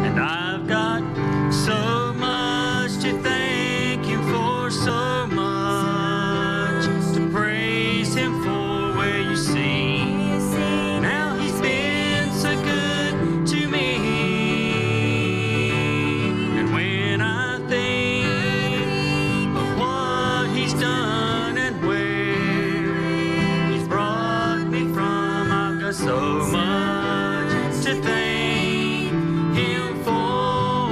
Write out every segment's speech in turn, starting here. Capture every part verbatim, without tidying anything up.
And I've got so much to thank Him for, so much to praise Him for. Where you see, now He's been so good to me. And when I think of what He's done and where He's brought me from, I've got so much to thank Him for.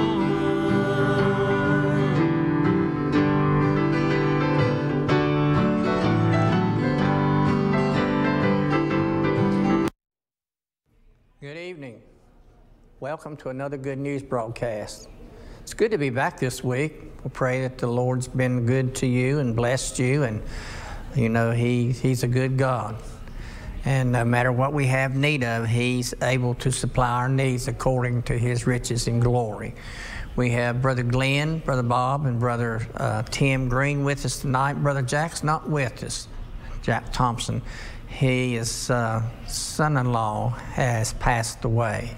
Good evening. Welcome to another Good News broadcast. It's good to be back this week. We pray that the Lord's been good to you and blessed you, and you know he, He's a good God. And no matter what we have need of, He's able to supply our needs according to His riches and glory. We have Brother Glenn, Brother Bob, and Brother uh, Tim Green with us tonight. Brother Jack's not with us, Jack Thompson. His uh, son-in-law has passed away.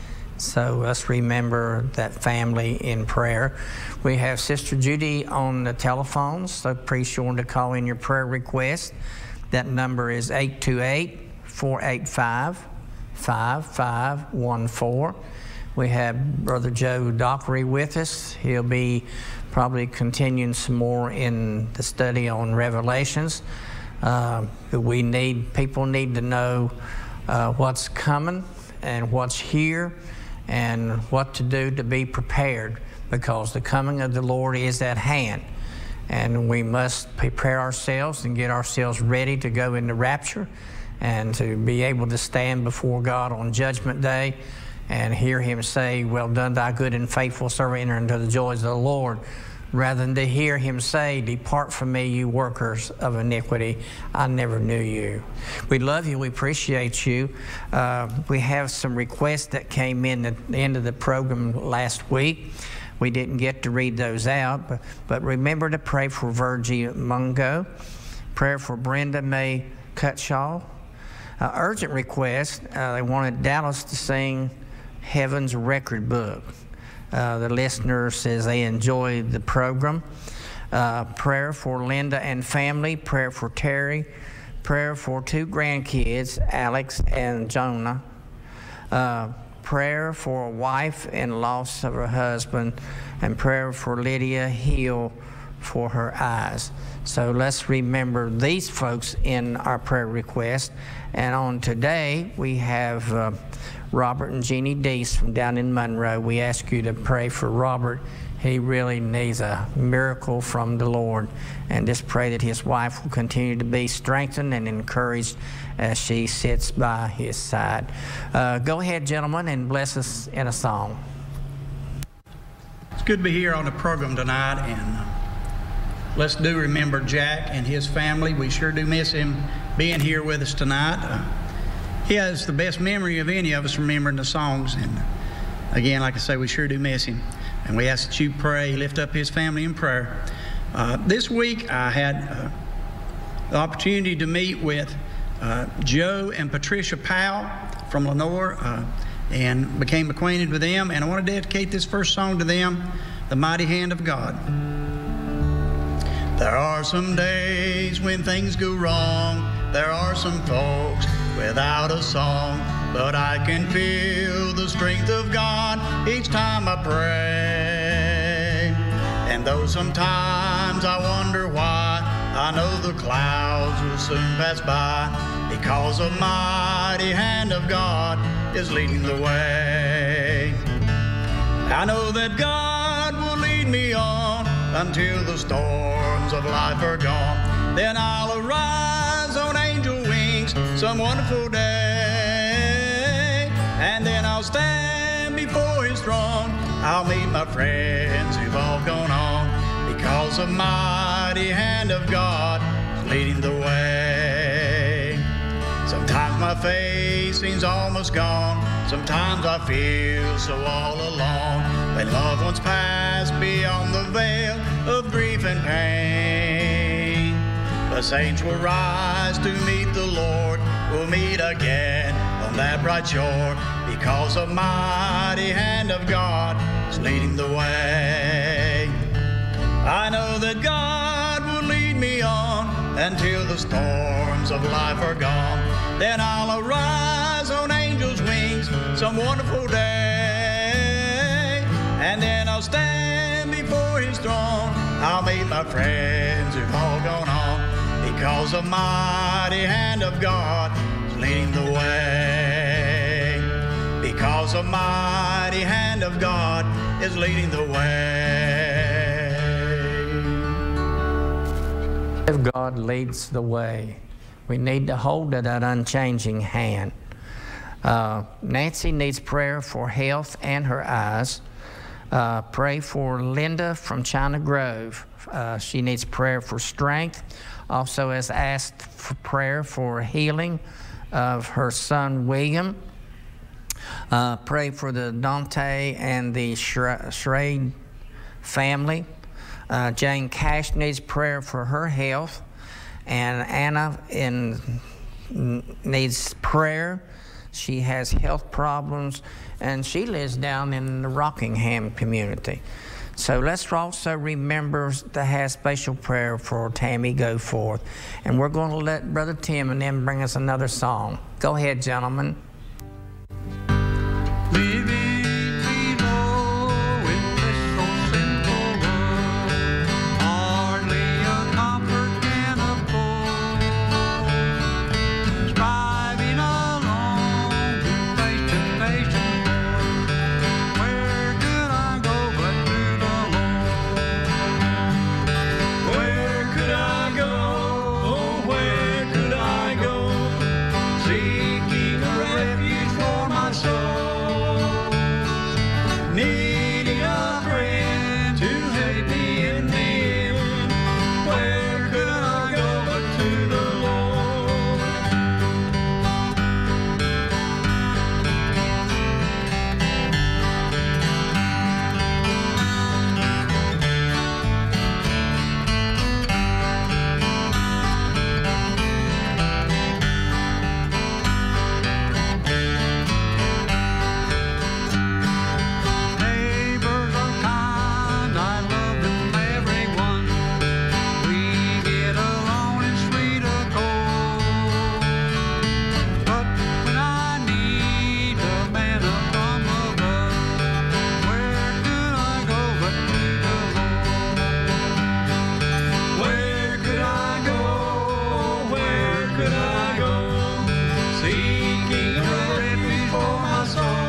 So let's remember that family in prayer. We have Sister Judy on the telephone, so please sure to call in your prayer request. That number is eight two eight, four eight five, five five one four. We have Brother Joe Dockery with us. He'll be probably continuing some more in the study on Revelations. Uh, we need, people need to know uh, what's coming and what's here and what to do to be prepared, because the coming of the Lord is at hand. And we must prepare ourselves and get ourselves ready to go into rapture and to be able to stand before God on Judgment Day and hear Him say, "Well done, thy good and faithful servant, enter into the joys of the Lord," rather than to hear Him say, "Depart from me, you workers of iniquity. I never knew you." We love you. We appreciate you. Uh, we have some requests that came in at the end of the program last week. We didn't get to read those out, but, but remember to pray for Virgie Mungo, prayer for Brenda May Cutshaw. Uh, urgent request, uh, they wanted Dallas to sing Heaven's Record Book. Uh, the listener says they enjoyed the program. Uh, prayer for Linda and family, prayer for Terry, prayer for two grandkids, Alex and Jonah. Uh, prayer for a wife and loss of her husband, and prayer for Lydia Hill for her eyes. So let's remember these folks in our prayer request. And on today, we have uh, Robert and Jeannie Deese from down in Monroe. We ask you to pray for Robert. He really needs a miracle from the Lord. And just pray that his wife will continue to be strengthened and encouraged as she sits by his side. Uh, go ahead, gentlemen, and bless us in a song. It's good to be here on the program tonight, and uh, let's do remember Jack and his family. We sure do miss him being here with us tonight. Uh, he has the best memory of any of us remembering the songs, and again, like I say, we sure do miss him. And we ask that you pray, lift up his family in prayer. Uh, this week, I had uh, the opportunity to meet with uh, Joe and Patricia Powell from Lenore, uh, and became acquainted with them. And I want to dedicate this first song to them, The Mighty Hand of God. There are some days when things go wrong. There are some folks without a song, but I can feel the strength of God each time I pray. And though sometimes I wonder why, I know the clouds will soon pass by, because a mighty hand of God is leading the way. I know that God will lead me on until the storms of life are gone. Then I'll arise on angel wings some wonderful day, and then I'll stand before His throne. I'll meet my friends who've all gone on, because the mighty hand of God is leading the way. Sometimes my faith seems almost gone. Sometimes I feel so all alone, when loved ones pass beyond the veil of grief and pain. The saints will rise to meet the Lord. We'll meet again on that bright shore, because the mighty hand of God is leading the way. I know that God will lead me on until the storms of life are gone. Then I'll arise on angels' wings some wonderful day, and then I'll stand before His throne. I'll meet my friends who've all gone on, because the mighty hand of God is leading the way. Because the mighty hand of God is leading the way. If God leads the way, we need to hold to that unchanging hand. Uh, Nancy needs prayer for health and her eyes. Uh, pray for Linda from China Grove. Uh, she needs prayer for strength. Also has asked for prayer for healing of her son William. Uh, pray for the Dante and the Schrade family. Uh, Jane Cash needs prayer for her health. And Anna in, needs prayer. She has health problems, and she lives down in the Rockingham community. So let's also remember to have special prayer for Tammy Goforth. And we're going to let Brother Tim and them bring us another song. Go ahead, gentlemen. Living below in this so simple world, hardly a comfort can afford. Striving along through face to face and Lord, where could I go but to the Lord? Where could I go? Oh, where could I go? Seeking a refuge for my soul. Needing a friend to help me in the end. Where could I go but to the Lord? Neighbors are kind, I love them everyone. We get along in sweet accord. But when I need a man up from above, where could I go but to the Lord? Where could I go? Where could I go? Seeking a refuge for my soul.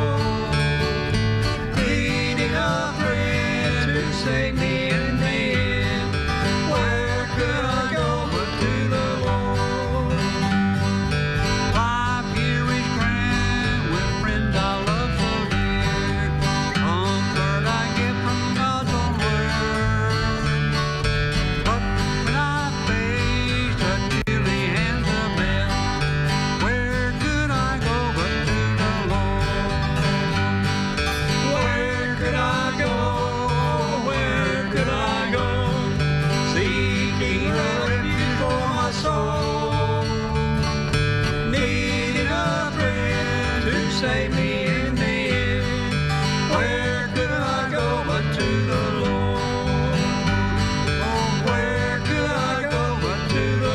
Needing a friend to save me in the end. Where could I go but to the Lord? Life here is grand with friends I love so dear. Comfort I get from God's own word. But when I face the chilly hands of death, where could I go but to the Lord? Where could I go? Where could I go? Seeking a refuge for my soul. Needing a friend to save me in the end. Where could I go but to the Lord? Oh, where could I go but to the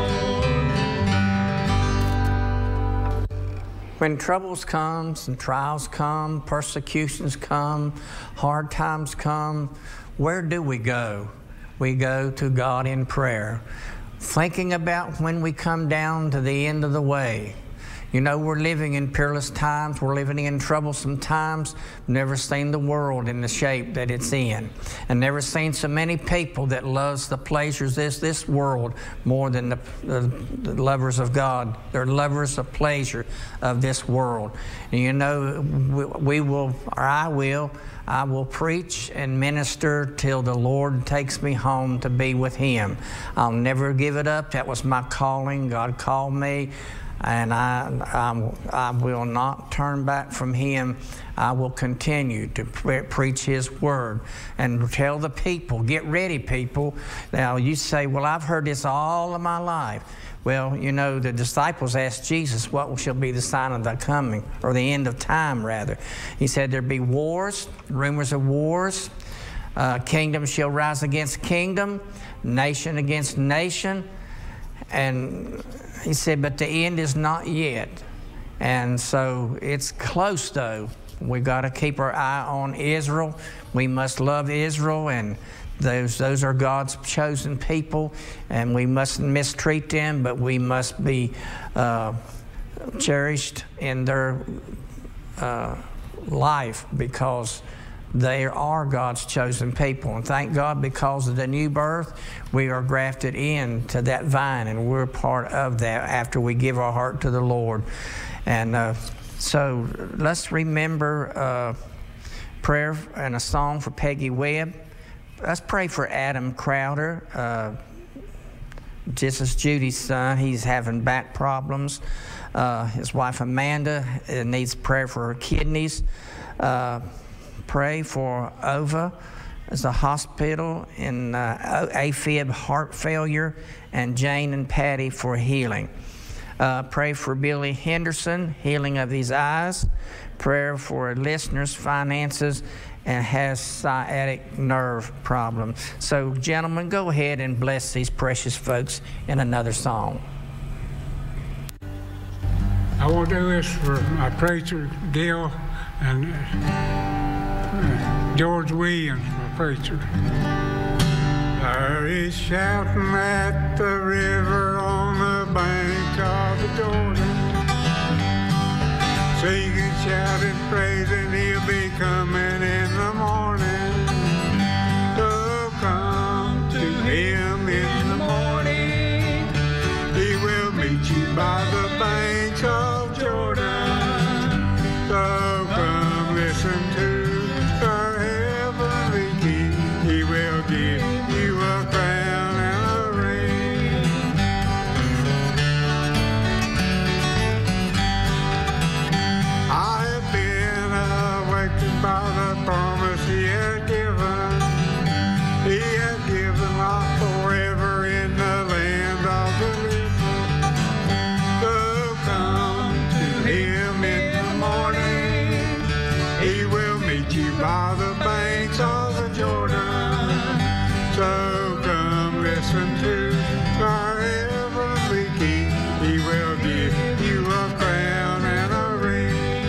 Lord? When troubles comes and trials come, persecutions come, hard times come, where do we go? We go to God in prayer, thinking about when we come down to the end of the way. You know, we're living in peerless times. We're living in troublesome times. Never seen the world in the shape that it's in, and never seen so many people that loves the pleasures of this, this world more than the, the, the lovers of God. They're lovers of pleasure of this world. And you know, we, we will, or I will, I will preach and minister till the Lord takes me home to be with Him. I'll never give it up. That was my calling. God called me. And I, I, I will not turn back from him. I will continue to pre preach his word and tell the people, get ready, people. Now, you say, well, I've heard this all of my life. Well, you know, the disciples asked Jesus, what shall be the sign of the coming, or the end of time, rather? He said there'd be wars, rumors of wars. Uh, kingdom shall rise against kingdom, nation against nation. And he said, but the end is not yet. And so it's close, though. We got to keep our eye on Israel. We must love Israel, and those, those are God's chosen people, and we mustn't mistreat them, but we must be uh, cherished in their uh, life, because they are God's chosen people. And thank God, because of the new birth, we are grafted into that vine, and we're part of that after we give our heart to the Lord. And uh, so let's remember uh, prayer and a song for Peggy Webb. Let's pray for Adam Crowder. Uh, this is Judy's son. He's having back problems. Uh, his wife Amanda needs prayer for her kidneys. Uh, Pray for Ova as a hospital in uh, AFib heart failure, and Jane and Patty for healing. Uh, pray for Billy Henderson, healing of his eyes. Prayer for listeners' finances, and has sciatic nerve problems. So, gentlemen, go ahead and bless these precious folks in another song. I want to do this for my preacher, Gil, and uh, George Williams, my preacher. There is shouting at the river on the bank of the Jordan, singing, shouting, praising, he'll be coming in the morning. So come to him in the morning, he will meet you by the banks of Jordan. So come listen to our heavenly King, he will give you a crown and a ring. I have been awakened by the promise he has given. He has given life forever in the land of the living. So come to him in the morning, he will meet you by the banks of the Jordan. So come listen to our heavenly King, he will give you a crown and a ring.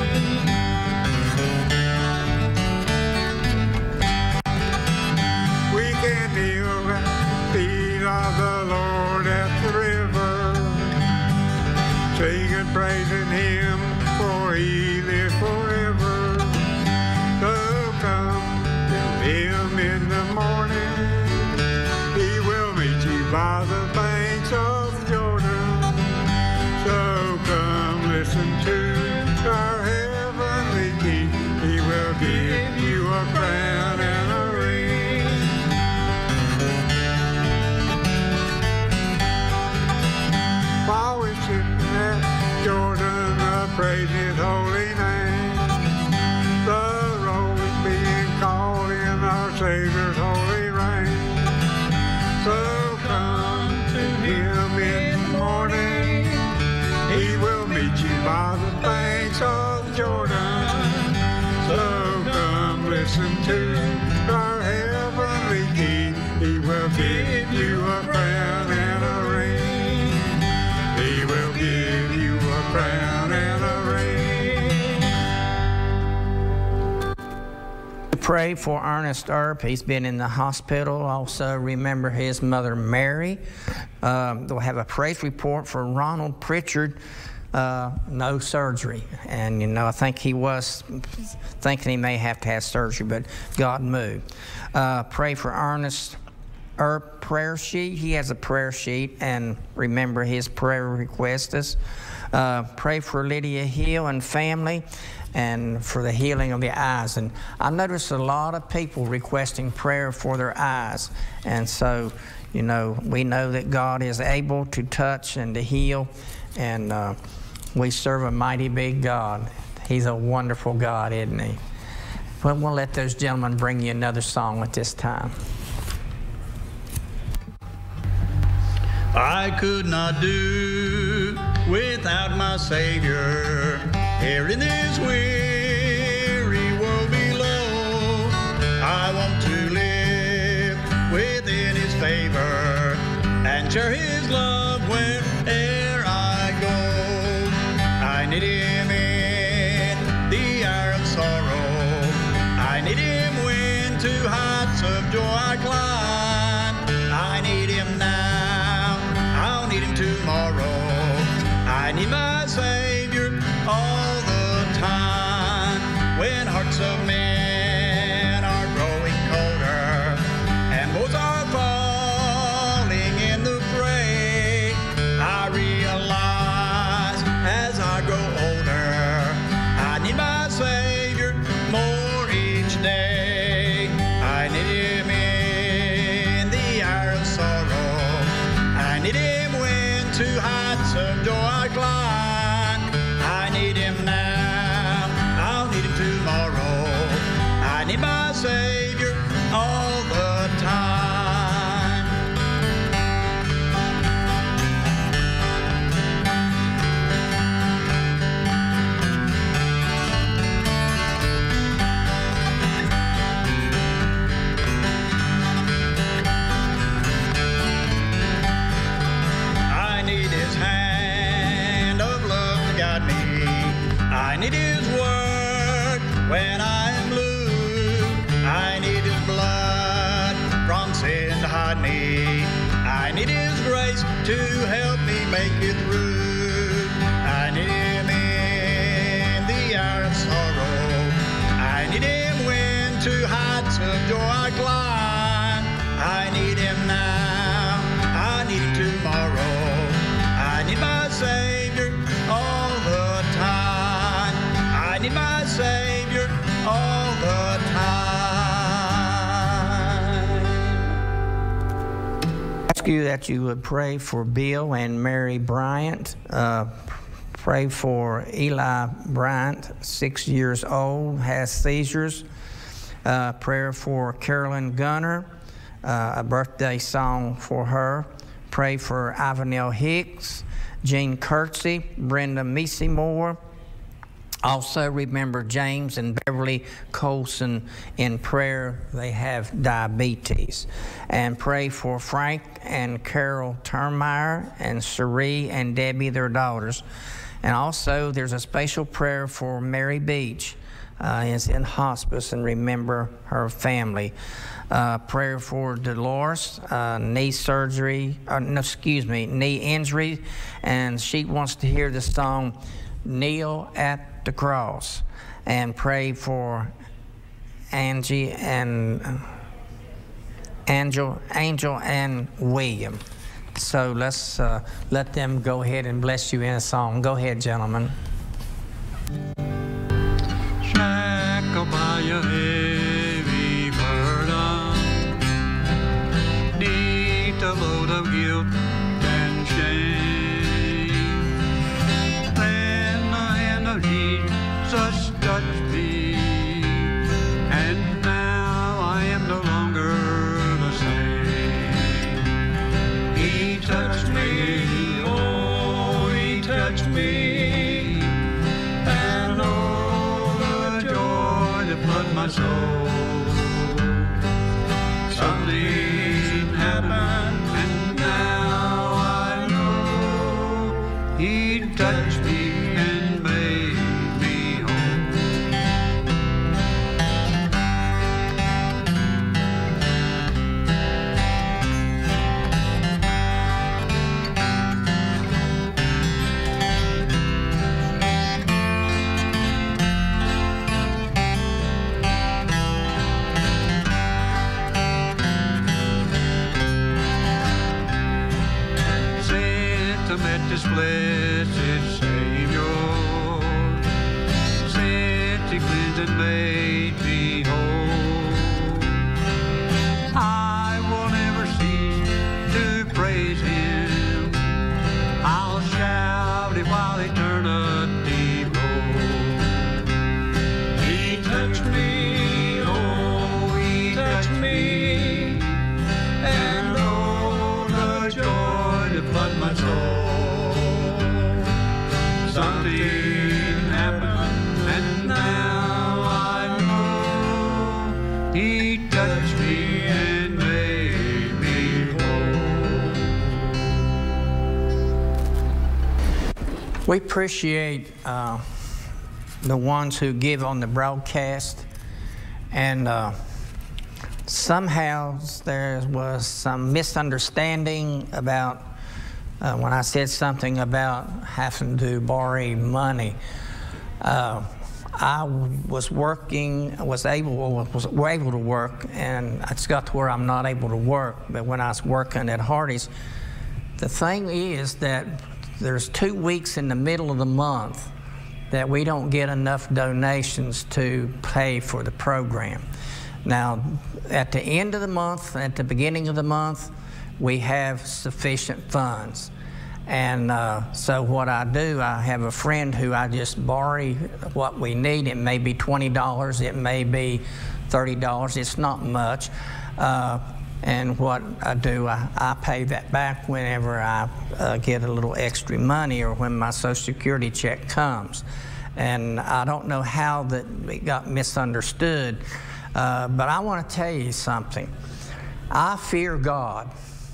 We can kneel at the feet of the Lord at the river, singing, praising him, for he lives forever. So come to him in the morning, he will meet you by the banks of Jordan. So come listen to our heavenly King, he will give you a crown and a ring. While we're sitting at Jordan, I praise his holy name. The roll is being called in our Savior's holy reign. So come to him in the morning, he will meet you by the banks of Jordan. So come listen to our heavenly King, he will give you a crown and a ring. He will give you a crown and a ring. Pray for Ernest Earp. He's been in the hospital. Also remember his mother Mary. Um, they'll have a praise report for Ronald Pritchard. Uh, no surgery, and you know I think he was thinking he may have to have surgery, but God moved. Uh, pray for Ernest Earp prayer sheet. He has a prayer sheet, and remember his prayer requests. Uh, pray for Lydia Hill and family, and for the healing of the eyes. And I noticed a lot of people requesting prayer for their eyes, and so you know we know that God is able to touch and to heal, And uh, we serve a mighty big God. He's a wonderful God, isn't he? Well, we'll let those gentlemen bring you another song at this time. I could not do without my Savior here in this weary world below. I want to live within His favor and share His love where'er I go. I need Him in the hour of sorrow. I need Him when to heights of joy I climb. I need Him now, I'll need Him tomorrow. I need my Savior all the time. When hearts of men are growing colder and boats are falling in the fray, I realize as I grow older, I need my Savior more each day. I need Him in the hour of sorrow. I need Him when to heights of joy I climb. I need Him now, I'll need Him tomorrow. I need my Savior all the time. I need His hand of love to guide me. I need His word when I am blue. I need His blood from sin to hide me. I need His grace to help me make it through. I need Him in the hour of sorrow. I need Him when to heights of joy I climb. I need Him now, I need Him tomorrow. I need my Savior all the time. I need my Savior all the time. Ask you that you would pray for Bill and Mary Bryant. Uh, pray for Eli Bryant, six years old, has seizures. Uh, prayer for Carolyn Gunner, uh, a birthday song for her. Pray for Ivanell Hicks, Jean Curtsey, Brenda Meesey Moore. Also remember James and Beverly Colson in prayer. They have diabetes. And pray for Frank and Carol Termeyer and Cherie and Debbie, their daughters. And also there's a special prayer for Mary Beach. Uh, is in hospice, and remember her family. Uh, prayer for Dolores, uh, knee surgery, uh, no, excuse me, knee injury, and she wants to hear the song Kneel at the Cross. And pray for Angie and uh, Angel, Angel and William. So let's uh, let them go ahead and bless you in a song. Go ahead, gentlemen. Shackled by a heavy burden, neath a load of guilt and shame. Then the hand of Jesus touched me, and now I am no longer the same. He touched me, oh, He touched me, and oh, the joy that flooded my soul. Something happened, and now I know He touched me and made me whole. Met this blessed Savior, since He cleansed and made me whole. I will never cease to praise Him. I'll shout He touched me and made me whole. We appreciate uh, the ones who give on the broadcast, and uh, somehow there was some misunderstanding about uh, when I said something about having to borrow money. Uh, I was working, was able, was able to work, and I just got to where I'm not able to work. But when I was working at Hardee's, the thing is that there's two weeks in the middle of the month that we don't get enough donations to pay for the program. Now, at the end of the month, at the beginning of the month, we have sufficient funds. And uh, so what I do, I have a friend who I just borrow what we need. It may be twenty dollars, it may be thirty dollars, it's not much. Uh, and what I do, I, I pay that back whenever I uh, get a little extra money or when my Social Security check comes. And I don't know how that it got misunderstood, uh, but I want to tell you something. I fear God.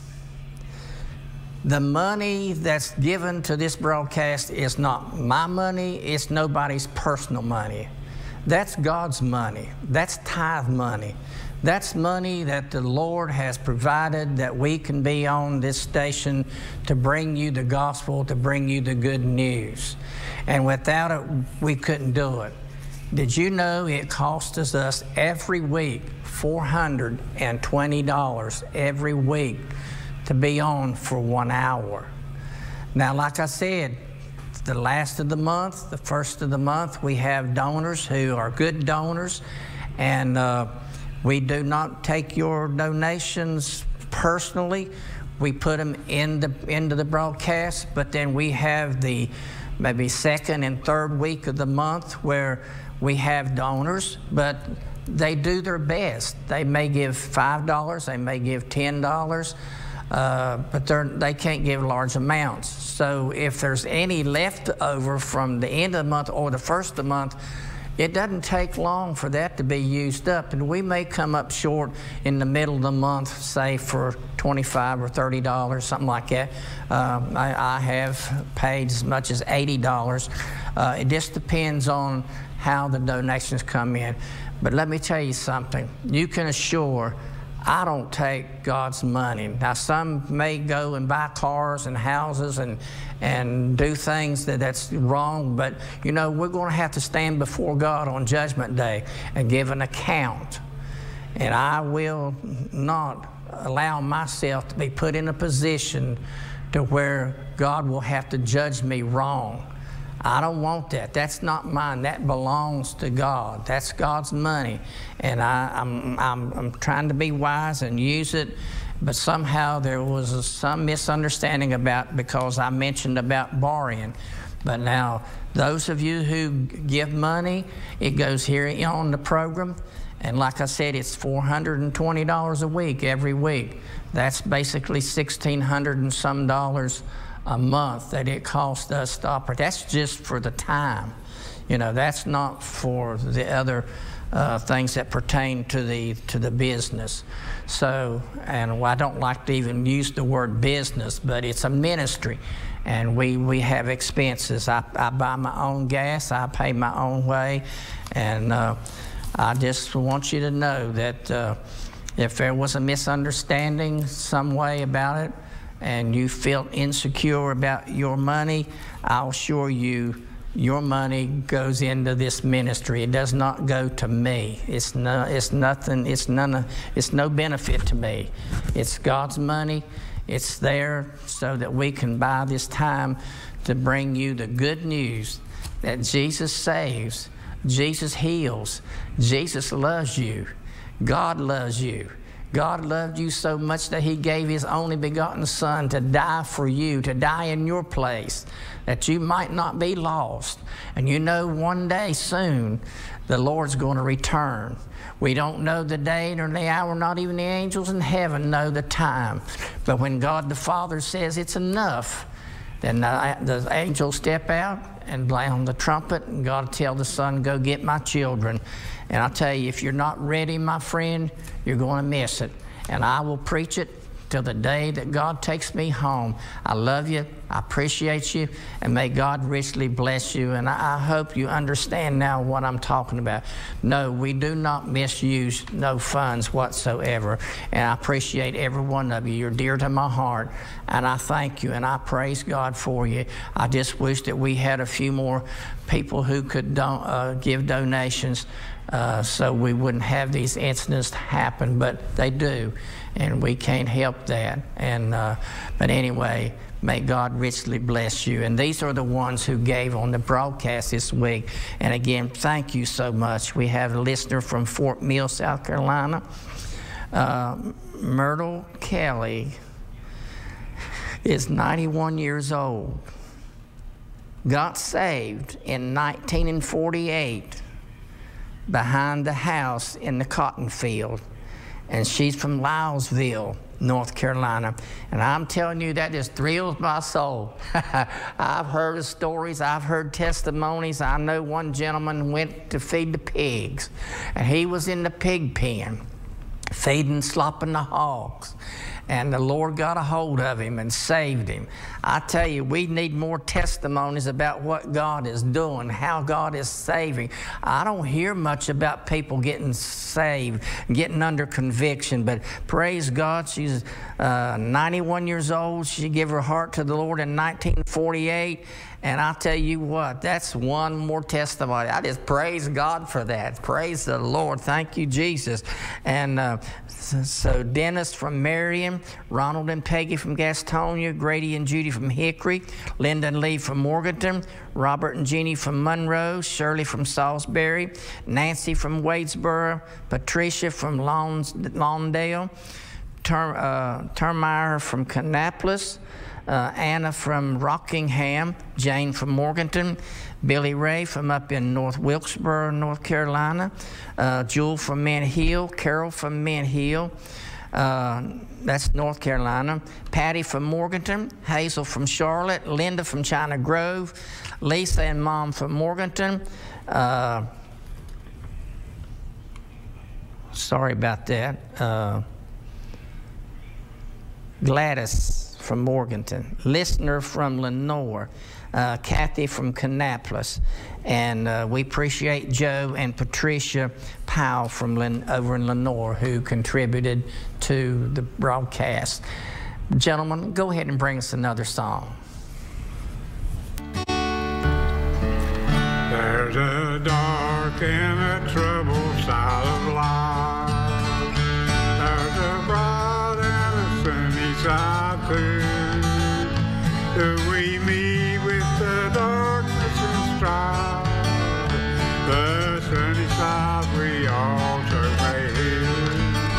The money that's given to this broadcast is not my money, it's nobody's personal money. That's God's money. That's tithe money. That's money that the Lord has provided that we can be on this station to bring you the gospel, to bring you the good news. And without it, we couldn't do it. Did you know it costs us every week four hundred twenty dollars every week to be on for one hour? Now, like I said, the last of the month, the first of the month, we have donors who are good donors, and uh, we do not take your donations personally. We put them in the, into the broadcast, but then we have the maybe second and third week of the month where we have donors, but they do their best. They may give five dollars, they may give ten dollars, uh, but they're, they can't give large amounts. So if there's any left over from the end of the month or the first of the month, it doesn't take long for that to be used up, and we may come up short in the middle of the month, say for twenty-five or thirty dollars, something like that. Uh, I, I have paid as much as eighty dollars. Uh, it just depends on how the donations come in. But let me tell you something. You can assure I don't take God's money. Now, some may go and buy cars and houses and and do things that that's wrong, but you know, we're going to have to stand before God on Judgment Day and give an account. And I will not allow myself to be put in a position to where God will have to judge me wrong. I don't want that. That's not mine. That belongs to God. That's God's money. And I, I'm, I'm, I'm trying to be wise and use it, but somehow there was a, some misunderstanding about, because I mentioned about borrowing. But now, those of you who give money, it goes here on the program. And like I said, it's four hundred twenty dollars a week, every week. That's basically sixteen hundred and some dollars a month that it costs us to operate. That's just for the time. You know, that's not for the other uh, things that pertain to the to the business. So, and I don't like to even use the word business, but it's a ministry, and we we have expenses. I, I buy my own gas, I pay my own way, and uh, I just want you to know that uh, if there was a misunderstanding some way about it, and you feel insecure about your money, I'll assure you, your money goes into this ministry. It does not go to me. It's no, it's nothing. It's none. Of, it's no benefit to me. It's God's money. It's there so that we can buy this time to bring you the good news that Jesus saves, Jesus heals, Jesus loves you, God loves you. God loved you so much that He gave His only begotten Son to die for you, to die in your place, that you might not be lost. And you know, one day soon, the Lord's going to return. We don't know the day nor the hour, not even the angels in heaven know the time. But when God the Father says it's enough, then the, the angels step out and blow on the trumpet, and God will tell the Son, go get my children. And I'll tell you, if you're not ready, my friend, you're going to miss it. And I will preach it till the day that God takes me home. I love you. I appreciate you. And may God richly bless you. And I, I hope you understand now what I'm talking about. No, we do not misuse no funds whatsoever. And I appreciate every one of you. You're dear to my heart. And I thank you. And I praise God for you. I just wish that we had a few more people who could don uh, give donations uh, so we wouldn't have these incidents happen. But they do. And we can't help that. And uh, but anyway, may God richly bless you. And these are the ones who gave on the broadcast this week. And again, thank you so much. We have a listener from Fort Mill, South Carolina. Uh, Myrtle Kelly is ninety-one years old. Got saved in nineteen forty-eight behind the house in the cotton field. And she's from Lylesville, North Carolina. And I'm telling you, that just thrills my soul. I've heard of stories, I've heard testimonies. I know one gentleman went to feed the pigs, and he was in the pig pen, feeding, slopping the hogs. And the Lord got a hold of him and saved him. I tell you, we need more testimonies about what God is doing, how God is saving. I don't hear much about people getting saved, getting under conviction, but praise God, she's uh, ninety-one years old. She gave her heart to the Lord in nineteen forty-eight. And I'll tell you what, that's one more testimony. I just praise God for that. Praise the Lord. Thank you, Jesus. And uh, so, so Dennis from Marion, Ronald and Peggy from Gastonia, Grady and Judy from Hickory, Linda and Lee from Morganton, Robert and Jeannie from Monroe, Shirley from Salisbury, Nancy from Wadesboro, Patricia from Lawns, Lawndale, Term, uh, Termeyer from Kannapolis, Uh, Anna from Rockingham, Jane from Morganton, Billy Ray from up in North Wilkesboro, North Carolina, uh, Jewel from Mint Hill, Carol from Mint Hill, uh, that's North Carolina, Patty from Morganton, Hazel from Charlotte, Linda from China Grove, Lisa and Mom from Morganton, uh, sorry about that, uh, Gladys from Morganton, Listener from Lenore, uh, Kathy from Kannapolis, and uh, we appreciate Joe and Patricia Powell from Len over in Lenore who contributed to the broadcast. Gentlemen, go ahead and bring us another song. There's a dark and a troubled side of life. There's a bright and a sunny side too. Do we meet with the darkness and strife? The sunny side we also may hear.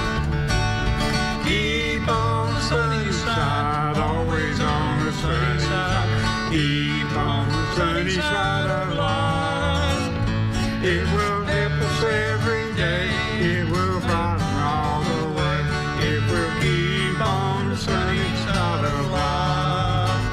Keep on the sunny side, always on the sunny side. Keep on the sunny side of life. It will help us every day. It will brighten all the way. It will keep on the sunny side of life.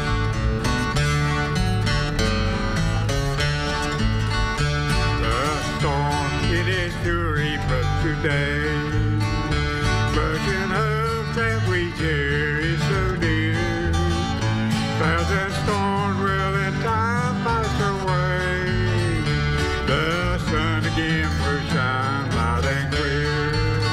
The storm, it is fury but today. But in hope that we cherish so dear. Clouds and storms will in time pass away. The sun again will shine light and clear.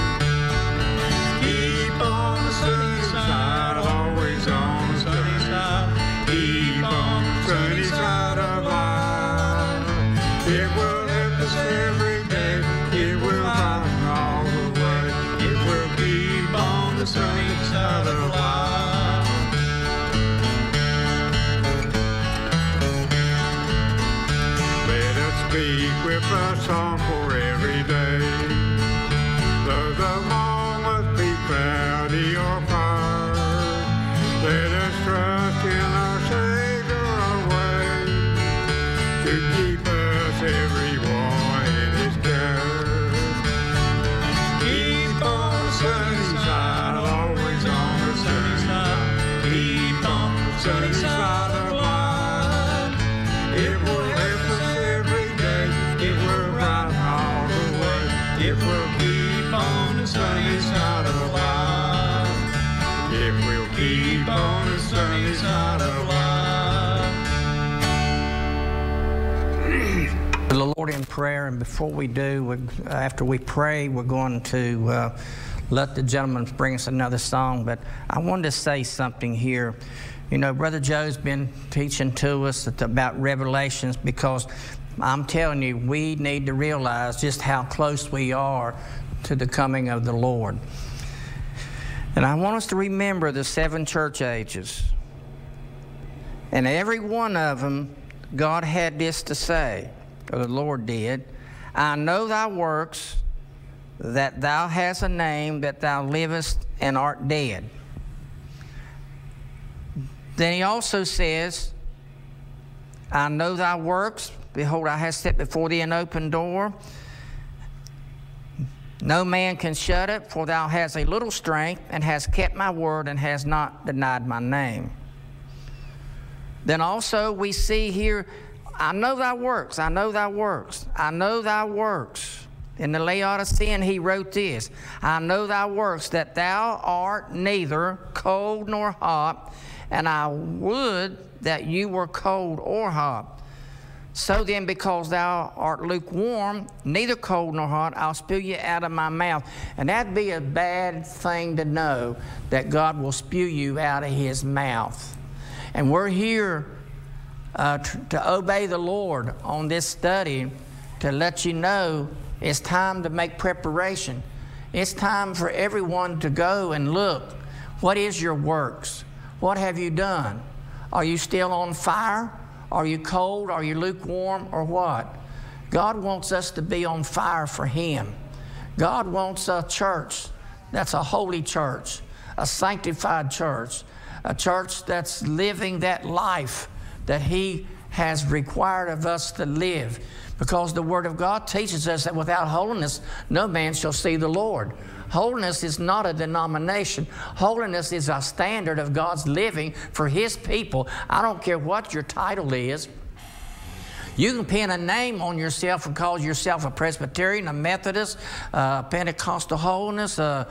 Keep on the sunny side, always on the sunny side. Keep on the sunny side of life. It will help us every day. It will brighten all the way. It will keep on the sunny side of life. Let us speak with a song for every day. Though the moment be cloudy or far, let us trust in our Savior away to keep us everyone in His care. Keep on the sunny side, always on the sunny side. Keep on the sunny side of life. It keep on the sunny side of life. If we'll keep on the sunny side of life. The Lord in prayer, and before we do, we, after we pray, we're going to uh, let the gentleman bring us another song. But I wanted to say something here. You know, Brother Joe's been teaching to us about Revelations, because I'm telling you, we need to realize just how close we are to the coming of the Lord. And I want us to remember the seven church ages. And every one of them, God had this to say, or the Lord did. I know thy works, that thou hast a name, that thou livest and art dead. Then he also says, I know thy works. Behold, I have set before thee an open door. No man can shut it, for thou hast a little strength, and hast kept my word, and hast not denied my name. Then also we see here, I know thy works, I know thy works, I know thy works. In the Laodicean he wrote this, I know thy works, that thou art neither cold nor hot, and I would that you were cold or hot. So then, because thou art lukewarm, neither cold nor hot, I'll spew you out of my mouth. And that'd be a bad thing to know, that God will spew you out of his mouth. And we're here uh, to obey the Lord on this study, to let you know it's time to make preparation. It's time for everyone to go and look. What is your works? What have you done? Are you still on fire? Are you cold? Are you lukewarm? Or what? God wants us to be on fire for him. God wants a church that's a holy church, a sanctified church, a church that's living that life that he has required of us to live. Because the Word of God teaches us that without holiness, no man shall see the Lord. Holiness is not a denomination. Holiness is a standard of God's living for his people. I don't care what your title is. You can pin a name on yourself and call yourself a Presbyterian, a Methodist, a Pentecostal holiness, a,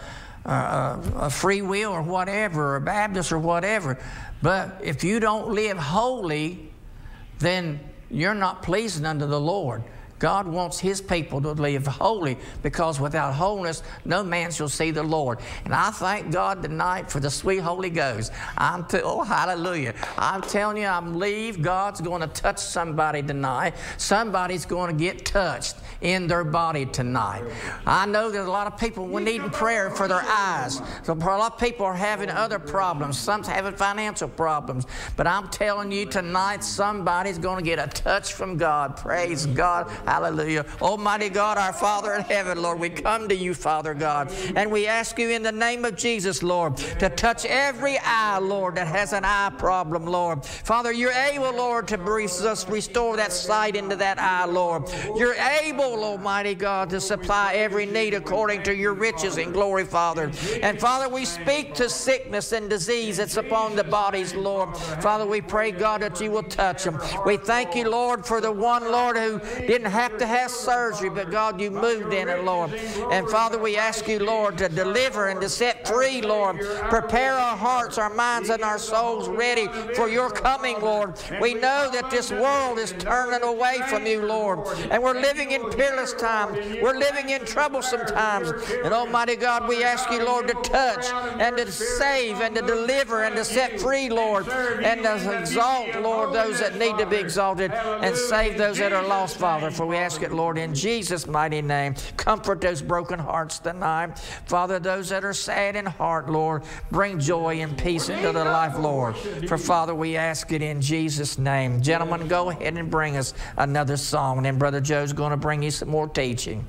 a, a free will or whatever, or a Baptist or whatever. But if you don't live holy, then you're not pleasing unto the Lord. God wants his people to live holy, because without holiness, no man shall see the Lord. And I thank God tonight for the sweet Holy Ghost. I'm t oh, hallelujah. I'm telling you, I believe God's going to touch somebody tonight. Somebody's going to get touched in their body tonight. I know there's a lot of people we need prayer for their eyes. So a lot of people are having other problems. Some's having financial problems. But I'm telling you tonight, somebody's going to get a touch from God. Praise God. Hallelujah. Almighty God, our Father in heaven, Lord, we come to you, Father God, and we ask you in the name of Jesus, Lord, to touch every eye, Lord, that has an eye problem, Lord. Father, you're able, Lord, to restore that sight into that eye, Lord. You're able, Almighty God, to supply every need according to your riches and glory, Father. And Father, we speak to sickness and disease that's upon the bodies, Lord. Father, we pray, God, that you will touch them. We thank you, Lord, for the one, Lord, who didn't have to have surgery, but God, you moved in it, Lord. And Father, we ask you, Lord, to deliver and to set free, Lord. Prepare our hearts, our minds, and our souls ready for your coming, Lord. We know that this world is turning away from you, Lord, and we're living in peerless times. We're living in troublesome times. And Almighty God, we ask you, Lord, to touch and to save and to deliver and to set free, Lord, and to exalt, Lord, those that need to be exalted, and save those that are lost, Father. For we ask it, Lord, in Jesus' mighty name. Comfort those broken hearts tonight. Father, those that are sad in heart, Lord, bring joy and peace into their life, Lord. For Father, we ask it in Jesus' name. Gentlemen, go ahead and bring us another song. And then Brother Joe's going to bring you some more teaching.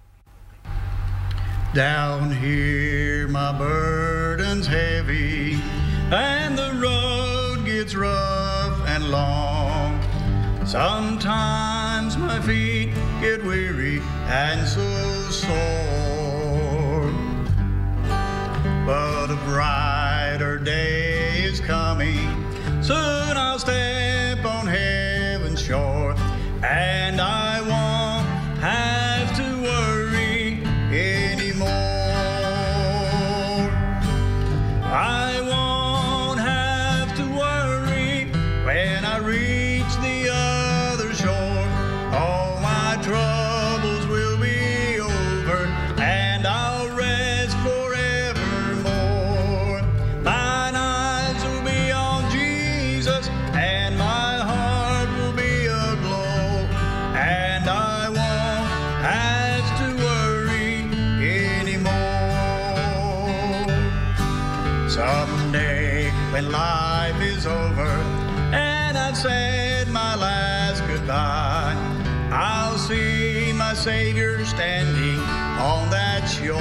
Down here my burden's heavy, and the road gets rough and long. Sometimes my feet get weary and so sore, but a brighter day is coming. Soon I'll step on heaven's shore, and I won't have to worry anymore. I'll rest forevermore. Mine eyes will be on Jesus, and my heart will be aglow, and I won't have to worry anymore. Someday when life is over and I've said my last goodbye, I'll see my Savior standing on that shore.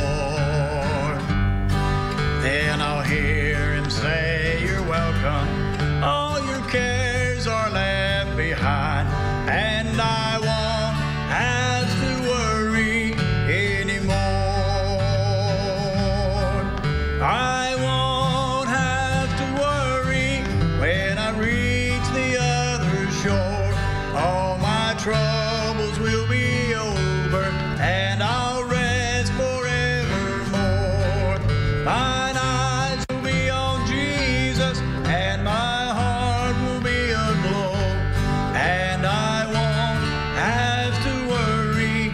Then I'll hear him say, "You're welcome, all your cares are left behind," and I won't have to worry anymore. I won't have to worry when I reach the other shore. All my troubles will be over, and I'll rest forevermore. Mine eyes will be on Jesus, and my heart will be aglow, and I won't have to worry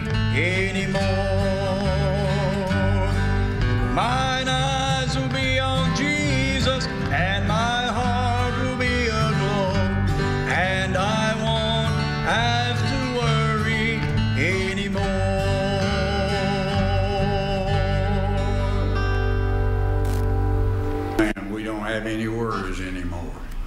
anymore. Mine eyes will be on Jesus, and my heart will be aglow, and I won't have to worry anymore. And we don't have any worries anymore.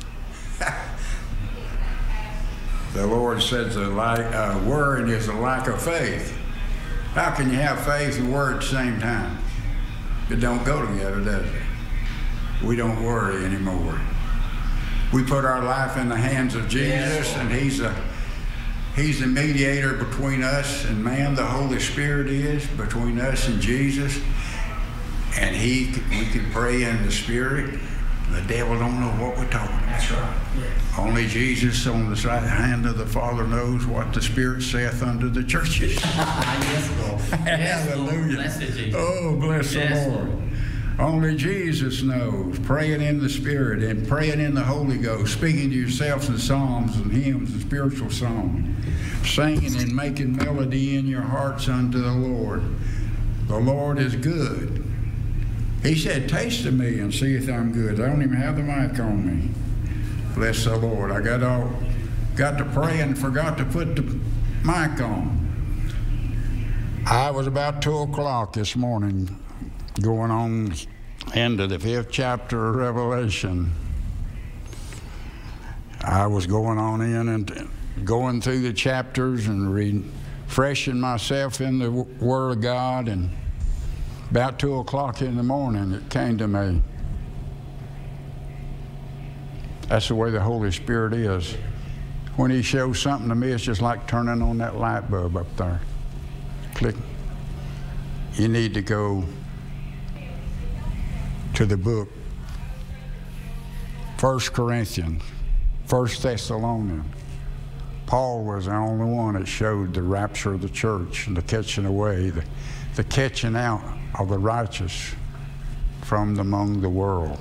The Lord says the like, uh, worrying is a lack of faith. How can you have faith and worry at the same time? It don't go together, does it? We don't worry anymore. We put our life in the hands of Jesus, and He's a He's the mediator between us and man. The Holy Spirit is between us and Jesus, and He we can pray in the Spirit. The devil don't know what we're talking about. That's right. Yeah. Only Jesus on the right hand of the Father knows what the Spirit saith unto the churches. Yes, Lord. Yes, Lord. Hallelujah. Bless you, Jesus. Oh, bless Yes, the Lord. Lord. Only Jesus knows. Praying in the Spirit and praying in the Holy Ghost, speaking to yourselves in psalms and hymns and spiritual songs, singing and making melody in your hearts unto the Lord. The Lord is good. He said, "Taste of me and see if I'm good." I don't even have the mic on me. Bless the Lord. I got all got to pray and forgot to put the mic on. I was about two o'clock this morning going on into the fifth chapter of Revelation. I was going on in and going through the chapters and refreshing myself in the Word of God, and about two o'clock in the morning it came to me. That's the way the Holy Spirit is. When He shows something to me, it's just like turning on that light bulb up there. Click. You need to go to the book, First Corinthians, First Thessalonians. Paul was the only one that showed the rapture of the church and the catching away, the, the catching out of the righteous from among the world.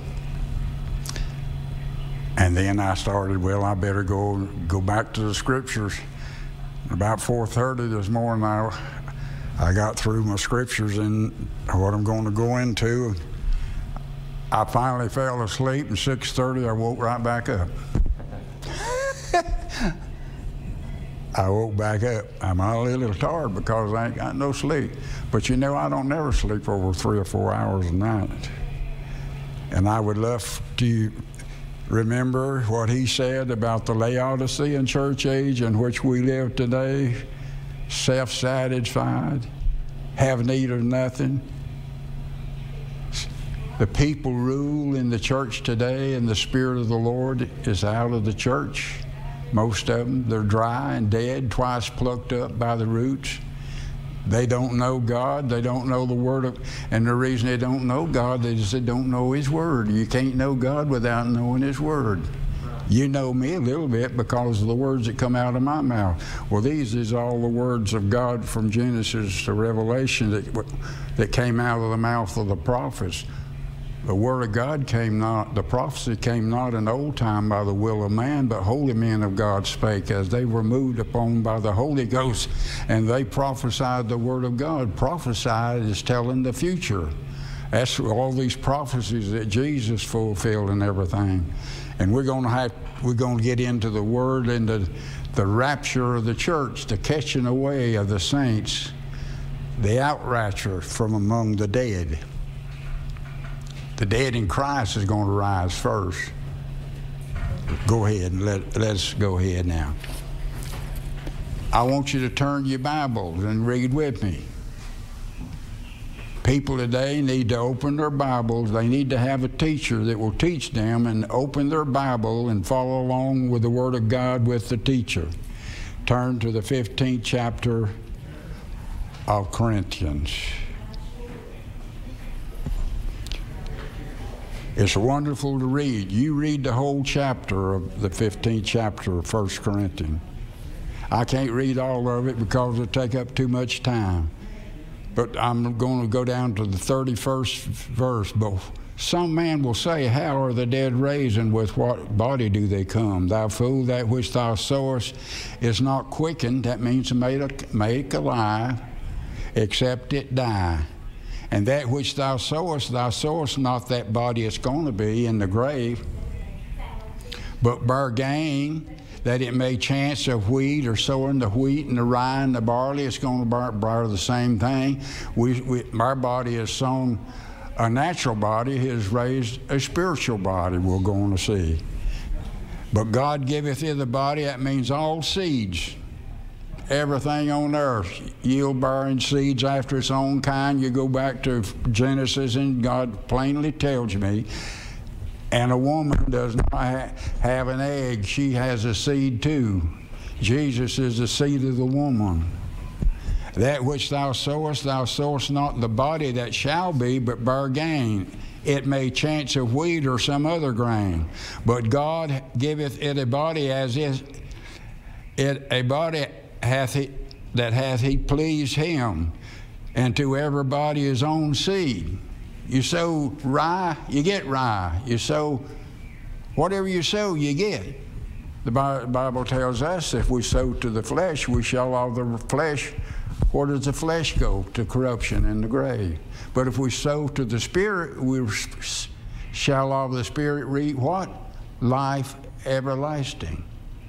And then I started, well, I better go go back to the scriptures. About four thirty this morning, I, I got through my scriptures and what I'm going to go into. I finally fell asleep, and six thirty I woke right back up. I woke back up. I'm a little tired because I ain't got no sleep. But you know, I don't never sleep over three or four hours a night. And I would love to remember what he said about the Laodicean church age in which we live today. Self-satisfied, have need of nothing. The people rule in the church today, and the Spirit of the Lord is out of the church. Most of them, they're dry and dead, twice plucked up by the roots. They don't know God. They don't know the Word of, and the reason they don't know God is they don't know His Word. You can't know God without knowing His Word. You know me a little bit because of the words that come out of my mouth. Well, these is all the words of God from Genesis to Revelation that, that came out of the mouth of the prophets. The word of God came not, the prophecy came not in old time by the will of man, but holy men of God spake, as they were moved upon by the Holy Ghost, and they prophesied the word of God. Prophesied is telling the future. That's all these prophecies that Jesus fulfilled and everything. And we're going to have, we're going to get into the word, into the rapture of the church, the catching away of the saints, the out-rapture from among the dead. The dead in Christ is going to rise first. Go ahead and let, let's go ahead now. I want you to turn your Bibles and read with me. People today need to open their Bibles. They need to have a teacher that will teach them and open their Bible and follow along with the Word of God with the teacher. Turn to the fifteenth chapter of Corinthians. It's wonderful to read. You read the whole chapter of the fifteenth chapter of First Corinthians. I can't read all of it because it'll take up too much time. But I'm going to go down to the thirty-first verse. But some man will say, how are the dead raised, and with what body do they come? Thou fool, that which thou sowest is not quickened. That means made, make alive, except it die. And that which thou sowest, thou sowest not that body it's going to be in the grave, but bear gain, that it may chance of wheat, or sowing the wheat and the rye and the barley, it's going to bear, bear the same thing. We, we, our body is sown a natural body, is raised a spiritual body, we're going to see. But God giveth thee the body, that means all seeds. Everything on earth, yield-bearing seeds after its own kind. You go back to Genesis, and God plainly tells me, and a woman does not ha have an egg, she has a seed too. Jesus is the seed of the woman. That which thou sowest, thou sowest not the body that shall be, but bear gain. It may chance of wheat or some other grain. But God giveth it a body as is it a body hath he, that hath he pleased him, and to everybody his own seed. You sow rye, you get rye. You sow, whatever you sow, you get. The Bible tells us if we sow to the flesh, we shall of the flesh. Where does the flesh go? To corruption and the grave. But if we sow to the Spirit, we shall of the Spirit reap what? Life everlasting.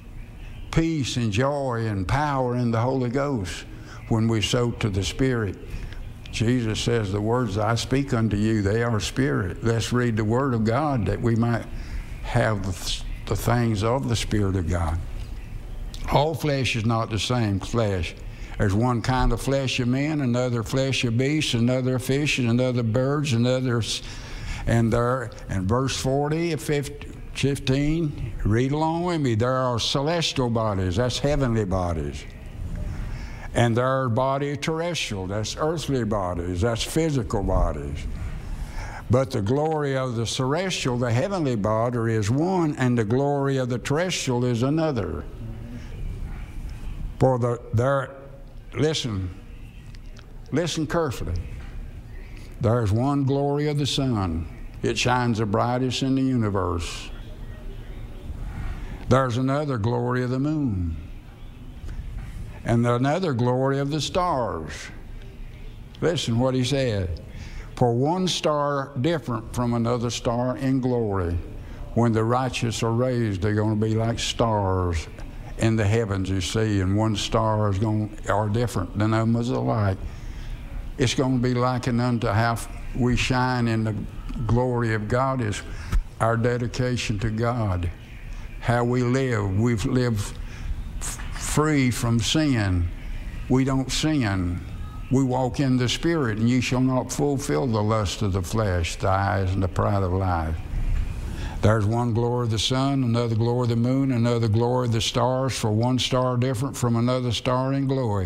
Peace and joy and power in the Holy Ghost when we sow to the Spirit. Jesus says, the words I speak unto you, they are spirit. Let's read the Word of God that we might have the, the things of the Spirit of God. All flesh is not the same flesh. There's one kind of flesh of men, another flesh of beasts, another fish, and another birds, another, and there, and verse forty, fifteen, read along with me. There are celestial bodies, that's heavenly bodies. And there are bodies terrestrial, that's earthly bodies, that's physical bodies. But the glory of the celestial, the heavenly body, is one, and the glory of the terrestrial is another. For the there, listen, listen carefully. There is one glory of the sun. It shines the brightest in the universe. There's another glory of the moon. And another glory of the stars. Listen what he said. For one star different from another star in glory. When the righteous are raised, they're going to be like stars in the heavens, you see. And one star is going are different than others alike. It's going to be likened unto how we shine in the glory of God is our dedication to God. How we live. We've lived free from sin. We don't sin. We walk in the Spirit, and ye shall not fulfill the lust of the flesh, the eyes, and the pride of life. There's one glory of the sun, another glory of the moon, another glory of the stars, for one star different from another star in glory.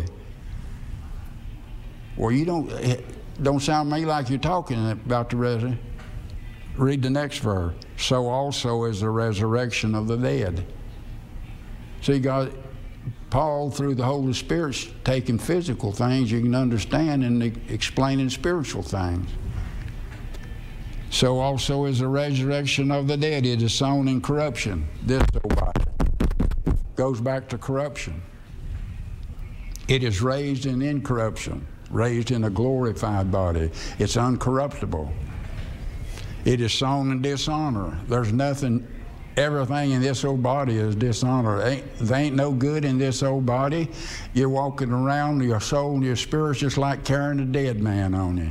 Well, you don't, it don't sound to me like you're talking about the resurrection. Read the next verse. So also is the resurrection of the dead. See, God, Paul, through the Holy Spirit, taking physical things you can understand and explaining spiritual things. So also is the resurrection of the dead. It is sown in corruption. This old body goes back to corruption. It is raised in incorruption, raised in a glorified body. It's uncorruptible. It is sown in dishonor. There's nothing, everything in this old body is dishonor. Ain't, there ain't no good in this old body. You're walking around, your soul and your spirit's just like carrying a dead man on you.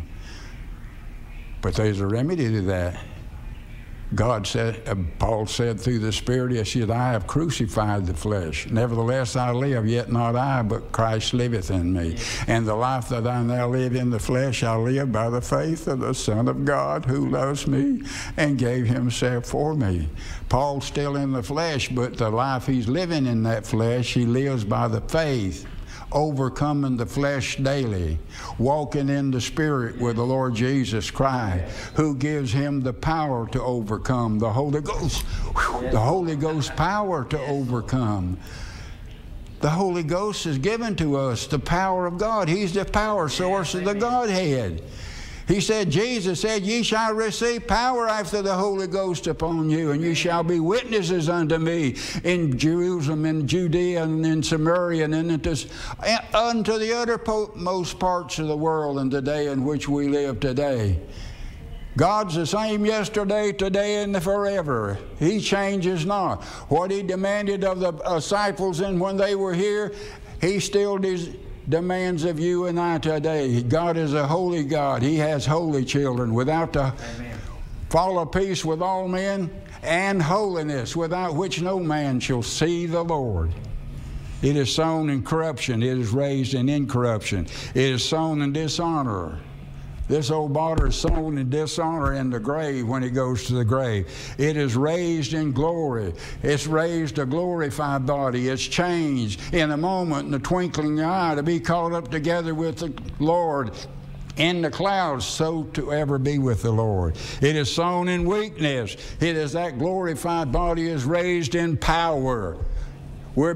But there's a remedy to that. God said, uh, Paul said through the Spirit, he said, I have crucified the flesh. Nevertheless I live, yet not I, but Christ liveth in me. And the life that I now live in the flesh, I live by the faith of the Son of God, who loves me and gave himself for me. Paul's still in the flesh, but the life he's living in that flesh, he lives by the faith, overcoming the flesh daily, walking in the Spirit with the Lord Jesus Christ, who gives him the power to overcome, the Holy Ghost. Whew, the Holy Ghost power to overcome. The Holy Ghost is given to us, the power of God. He's the power source of the Godhead. He said, Jesus said, ye shall receive power after the Holy Ghost upon you, and you shall be witnesses unto me in Jerusalem, in Judea, and in Samaria, and into, unto the uttermost parts of the world in the day in which we live today. God's the same yesterday, today, and forever. He changes not. What he demanded of the disciples and when they were here, he still does. Demands of you and I today. God is a holy God. He has holy children without the Amen. Fall of peace with all men and holiness, without which no man shall see the Lord. It is sown in corruption. It is raised in incorruption. It is sown in dishonor. This old body is sown in dishonor in the grave when it goes to the grave. It is raised in glory. It's raised a glorified body. It's changed in a moment, in the twinkling of an eye, to be caught up together with the Lord in the clouds, so to ever be with the Lord. It is sown in weakness. It is that glorified body is raised in power. We're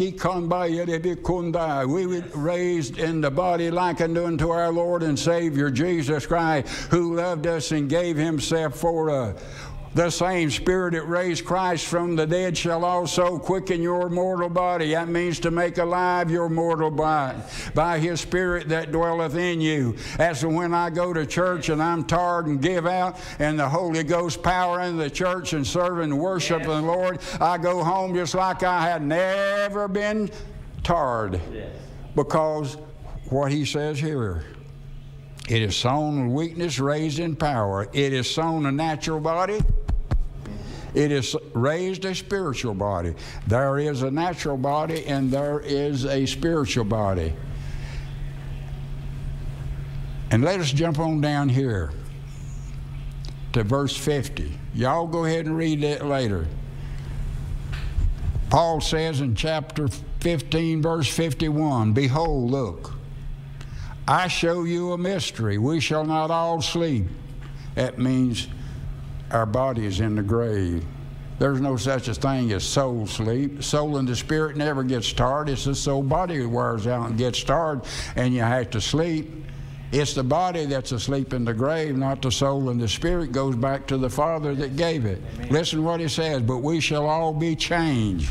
we were raised in the body likened unto our Lord and Savior Jesus Christ, who loved us and gave himself for us. The same Spirit that raised Christ from the dead shall also quicken your mortal body. That means to make alive your mortal body by his Spirit that dwelleth in you. As when I go to church and I'm tired and give out, and the Holy Ghost power in the church and serving and worshiping the Lord, I go home just like I had never been tired. Because what he says here, it is sown in weakness, raised in power. It is sown a natural body. It is raised a spiritual body. There is a natural body and there is a spiritual body. And let us jump on down here to verse fifty. Y'all go ahead and read that later. Paul says in chapter fifteen, verse fifty-one, behold, look, I show you a mystery. We shall not all sleep. That means our body is in the grave. There's no such a thing as soul sleep. Soul and the spirit never gets tired. It's the soul body that wears out and gets tired, and you have to sleep. It's the body that's asleep in the grave, not the soul, and the spirit goes back to the Father that gave it. Amen. Listen what he says, but we shall all be changed.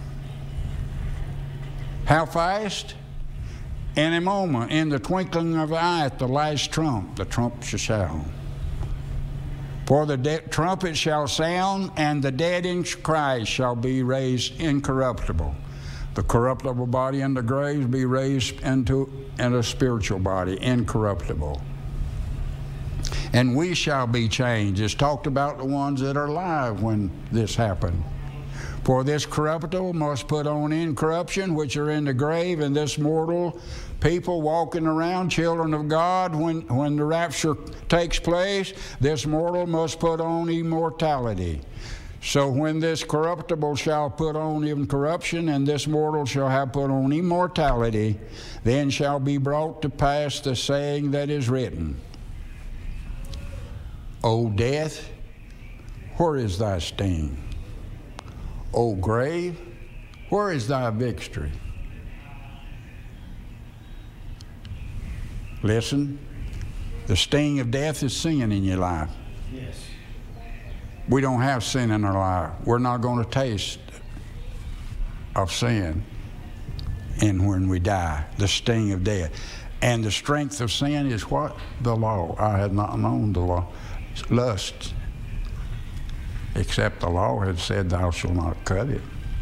How fast? In a moment, in the twinkling of an eye, at the last trump, the trump shall sound. For the de- trumpet shall sound, and the dead in Christ shall be raised incorruptible. The corruptible body in the grave be raised into in a spiritual body, incorruptible. And we shall be changed. It's talked about the ones that are alive when this happened. For this corruptible must put on incorruption, which are in the grave, and this mortal people walking around, children of God, when, when the rapture takes place, this mortal must put on immortality. So when this corruptible shall put on incorruption, and this mortal shall have put on immortality, then shall be brought to pass the saying that is written, O death, where is thy sting? O grave, where is thy victory? Listen, the sting of death is sin in your life. Yes. We don't have sin in our life. We're not going to taste of sin and when we die, the sting of death. And the strength of sin is what? The law. I had not known the law. Lust. Except the law had said, thou shalt not covet.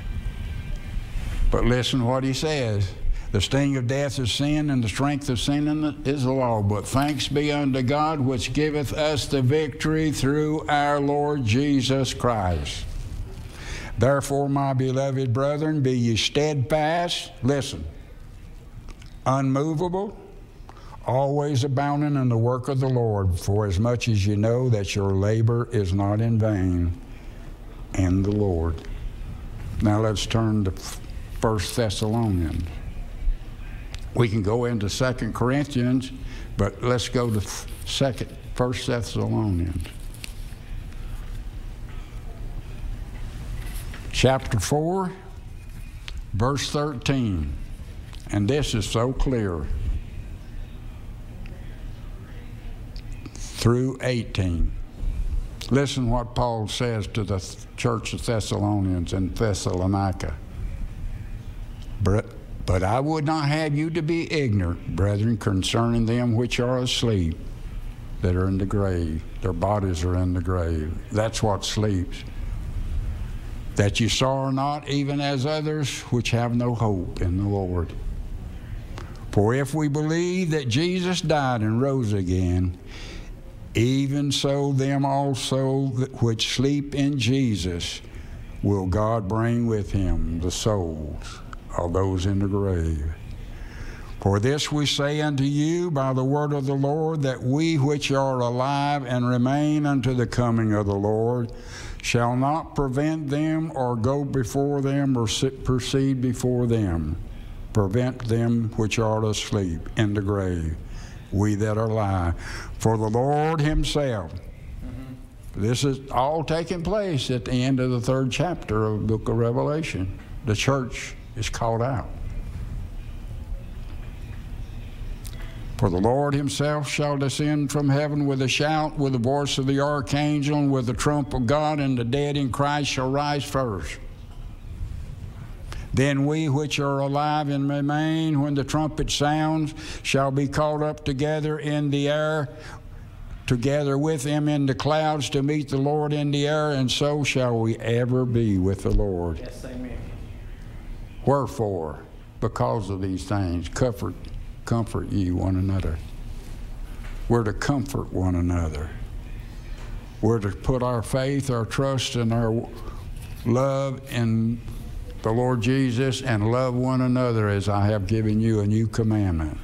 But listen what he says. The sting of death is sin, and the strength of sin is the law. But thanks be unto God, which giveth us the victory through our Lord Jesus Christ. Therefore, my beloved brethren, be ye steadfast, listen, unmovable, always abounding in the work of the Lord, for as much as you know that your labor is not in vain in the Lord. Now let's turn to First Thessalonians. We can go into Second Corinthians, but let's go to Second, First Thessalonians. Chapter four, verse thirteen. And this is so clear. Through eighteen. Listen what Paul says to the church of Thessalonians in Thessalonica. But I would not have you to be ignorant, brethren, concerning them which are asleep, that are in the grave. Their bodies are in the grave. That's what sleeps. That you sorrow not, even as others which have no hope in the Lord. For if we believe that Jesus died and rose again, even so them also which sleep in Jesus will God bring with him the souls of those in the grave. For this we say unto you by the word of the Lord, that we which are alive and remain unto the coming of the Lord shall not prevent them or go before them or sit, proceed before them, prevent them which are asleep in the grave, we that are alive. For the Lord himself, mm-hmm. This is all taking place at the end of the third chapter of the book of Revelation. The church is called out. For the Lord himself shall descend from heaven with a shout, with the voice of the archangel, and with the trump of God, and the dead in Christ shall rise first. Then we which are alive and remain, when the trumpet sounds, shall be caught up together in the air, together with him in the clouds, to meet the Lord in the air, and so shall we ever be with the Lord. Yes, amen. Wherefore, because of these things, comfort, comfort ye one another. We're to comfort one another. We're to put our faith, our trust, and our love in the Lord Jesus, and love one another as I have given you a new commandment.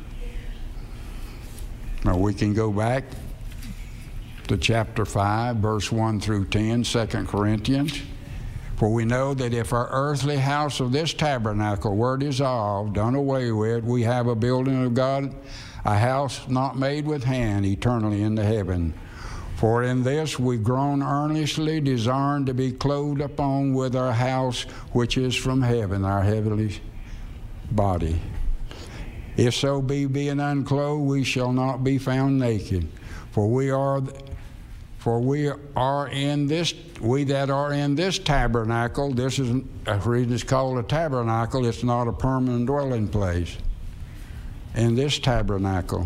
Now we can go back to chapter five, verse one through ten, Second Corinthians. For we know that if our earthly house of this tabernacle were dissolved, done away with, we have a building of God, a house not made with hand, eternally in the heaven. For in this we groan earnestly, desiring to be clothed upon with our house which is from heaven, our heavenly body. If so be, being unclothed, we shall not be found naked. For we are, for we are in this, we that are in this tabernacle. This is a reason it's called a tabernacle. It's not a permanent dwelling place. In this tabernacle.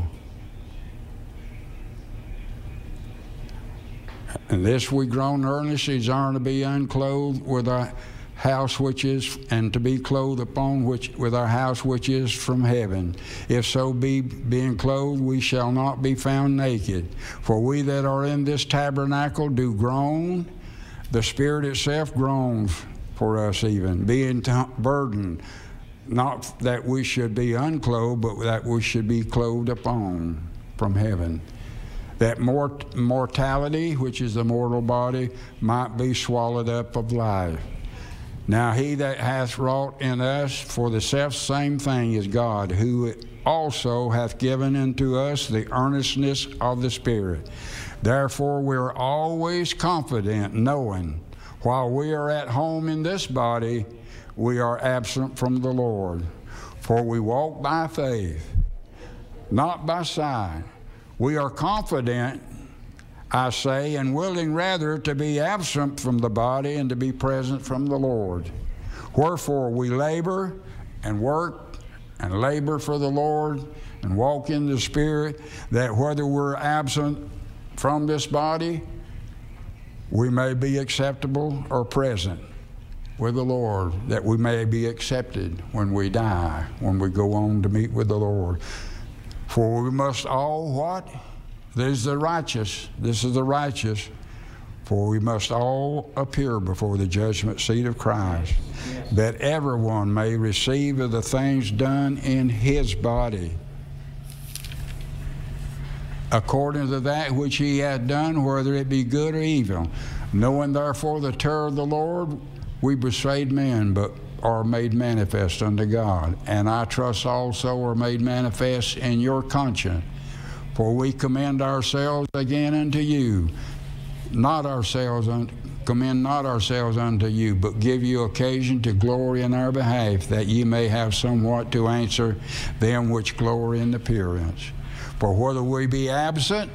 And this we groan earnestly, desiring to be unclothed with our house which is, and to be clothed upon which with our house which is from heaven. If so be, being clothed, we shall not be found naked. For we that are in this tabernacle do groan, the Spirit itself groans for us even, being burdened, not that we should be unclothed, but that we should be clothed upon from heaven. That mort mortality, which is the mortal body, might be swallowed up of life. Now he that hath wrought in us for the selfsame thing is God, who also hath given unto us the earnestness of the Spirit. Therefore we are always confident, knowing, while we are at home in this body, we are absent from the Lord. For we walk by faith, not by sight. We are confident I say, and willing rather to be absent from the body and to be present from the Lord. Wherefore we labor and work and labor for the Lord and walk in the Spirit, that whether we're absent from this body, we may be acceptable or present with the Lord, that we may be accepted when we die, when we go on to meet with the Lord. For we must all what? This is the righteous. This is the righteous. For we must all appear before the judgment seat of Christ, yes, that everyone may receive of the things done in his body, according to that which he hath done, whether it be good or evil. Knowing therefore the terror of the Lord, we persuade men, but are made manifest unto God. And I trust also are made manifest in your conscience. For we commend ourselves again unto you, not ourselves, un commend not ourselves unto you, but give you occasion to glory in our behalf, that ye may have somewhat to answer them which glory in appearance. For whether we be absent,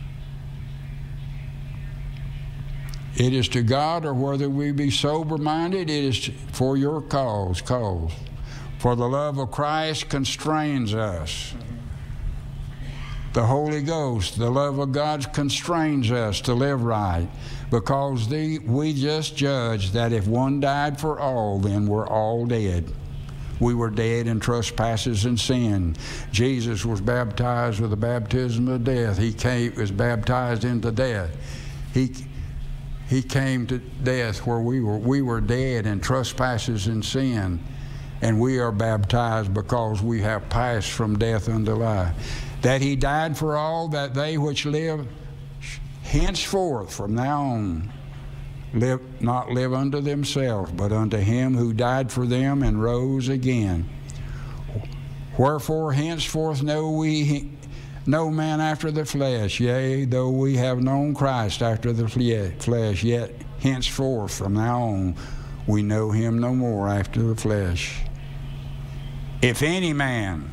it is to God, or whether we be sober-minded, it is for your cause, cause. For the love of Christ constrains us. The Holy Ghost, the love of God constrains us to live right, because the, we just judge that if one died for all, then we're all dead. We were dead in trespasses and sin. Jesus was baptized with the baptism of death. He came, was baptized into death. He, he came to death where we were. We were dead in trespasses and sin, and we are baptized because we have passed from death unto life. That he died for all, that they which live henceforth from now on live not live unto themselves, but unto him who died for them and rose again. Wherefore henceforth know we no man after the flesh, yea, though we have known Christ after the flesh, yet henceforth from now on we know him no more after the flesh. If any man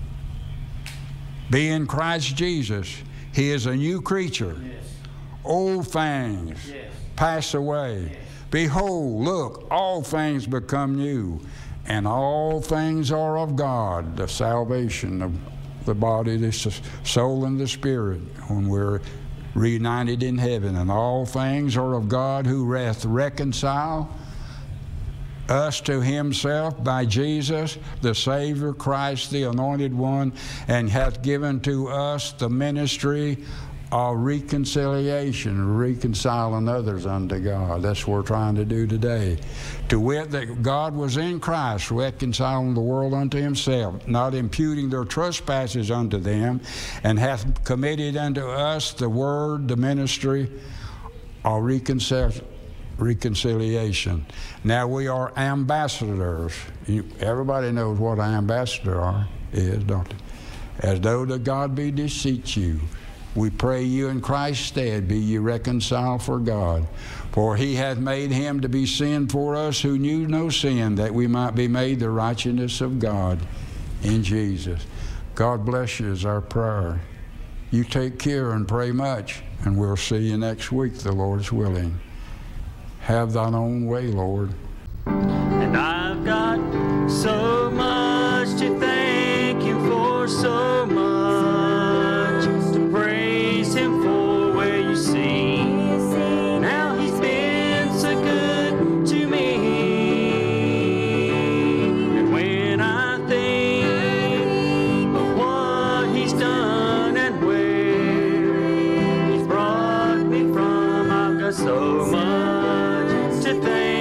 be in Christ Jesus, he is a new creature. Yes. Old things, yes, pass away. Yes. Behold, look, all things become new, and all things are of God, the salvation of the body, the soul, and the spirit, when we're reunited in heaven. And all things are of God, who hath reconciled us to himself by Jesus, the Savior, Christ, the Anointed One, and hath given to us the ministry of reconciliation, reconciling others unto God. That's what we're trying to do today. To wit, that God was in Christ, reconciling the world unto himself, not imputing their trespasses unto them, and hath committed unto us the word, the ministry of reconciliation. reconciliation. Now we are ambassadors. You, everybody knows what an ambassador are, is, don't they? As though the God be beseech you. We pray you in Christ's stead be ye reconciled for God. For he hath made him to be sin for us who knew no sin, that we might be made the righteousness of God in Jesus. God bless you is our prayer. You take care and pray much, and we'll see you next week, the Lord is willing. Have thine own way, Lord. And I've got so much to thank him for, so much to praise him for. Where you see, now he's been so good to me. And when I think of what he's done and where he's brought me from, I've got so much to thank